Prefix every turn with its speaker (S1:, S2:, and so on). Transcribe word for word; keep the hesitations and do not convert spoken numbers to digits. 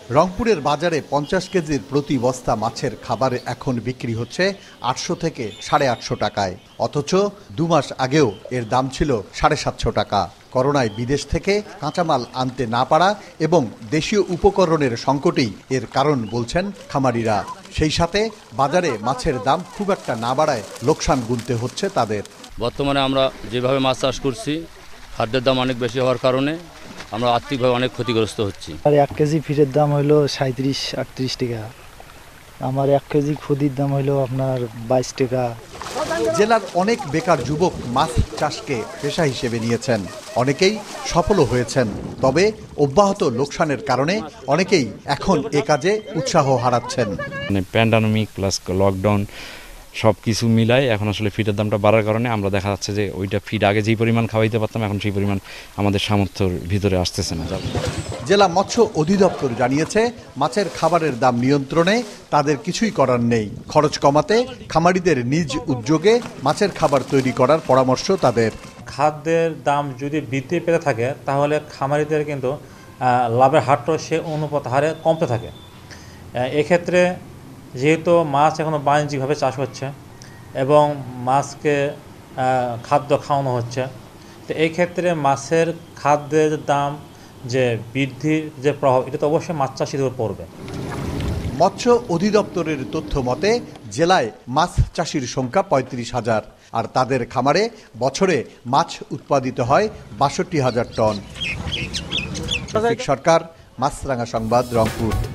S1: রংপুরের বাজারে পঞ্চাশ কেজির প্রতি বস্তা মাছের খাবার এখন বিক্রি হচ্ছে আটশো থেকে সাড়ে আটশো টাকায়, অথচ দু মাস আগেও এর দাম ছিল সাড়ে সাতশো টাকা। করোনায় বিদেশ থেকে কাঁচামাল আনতে না পারা এবং দেশীয় উপকরণের সংকটই এর কারণ বলছেন খামারিরা। সেই সাথে বাজারে মাছের দাম খুব একটা না বাড়ায় লোকসান গুনতে হচ্ছে তাদের।
S2: বর্তমানে আমরা যেভাবে মাছ চাষ করছি, খাদ্যের দাম অনেক বেশি হওয়ার কারণে আমরা আর্থিকভাবে অনেক ক্ষতিগ্রস্ত হচ্ছি।
S3: আর এক কেজি ফিটের দাম হলো সাঁত্রিশ আটত্রিশ টাকা, আমার এক কেজি খুদির দাম হলো আপনার বাইশ টাকা।
S1: জেলার অনেক বেকার যুবক মাছ চাষকে পেশা হিসেবে নিয়েছেন, অনেকেই সফলও হয়েছেন। তবে অব্যাহত লোকসানের কারণে অনেকেই এখন এ কাজে উৎসাহ হারাচ্ছেন।
S4: মানে প্যান্ডামিক প্লাস লকডাউন সব কিছু মিলাই এখন আসলে ফিটের দামটা বাড়ার কারণে আমরা দেখা যাচ্ছে যে ওইটা ফিট আগে যেই পরিমাণ খাওয়াইতে পারতাম এখন সেই পরিমাণ আমাদের সামর্থ্যের ভিতরে আসতেছে না।
S1: জেলা মৎস্য অধিদপ্তর জানিয়েছে, মাছের খাবারের দাম নিয়ন্ত্রণে তাদের কিছুই করার নেই। খরচ কমাতে খামারিদের নিজ উদ্যোগে মাছের খাবার তৈরি করার পরামর্শ তাদের।
S5: খাদ্যের দাম যদি বৃদ্ধি পেতে থাকে তাহলে খামারিদের কিন্তু লাভের হারটাও সে অনুপাত হারে কমতে থাকে। এক্ষেত্রে যেহেতু মাছ এখনও বাণিজ্যিকভাবে চাষ হচ্ছে এবং মাছকে খাদ্য খাওয়ানো হচ্ছে, তো এই ক্ষেত্রে মাছের খাদ্যের দাম যে বৃদ্ধির যে প্রভাব, এটা তো অবশ্যই মাছ চাষিদের উপর পড়বে।
S1: মৎস্য অধিদপ্তরের তথ্য মতে জেলায় মাছ চাষির সংখ্যা পঁয়ত্রিশ হাজার, আর তাদের খামারে বছরে মাছ উৎপাদিত হয় বাষট্টি হাজার টন। সরকার, মাছরাঙা সংবাদ, রংপুর।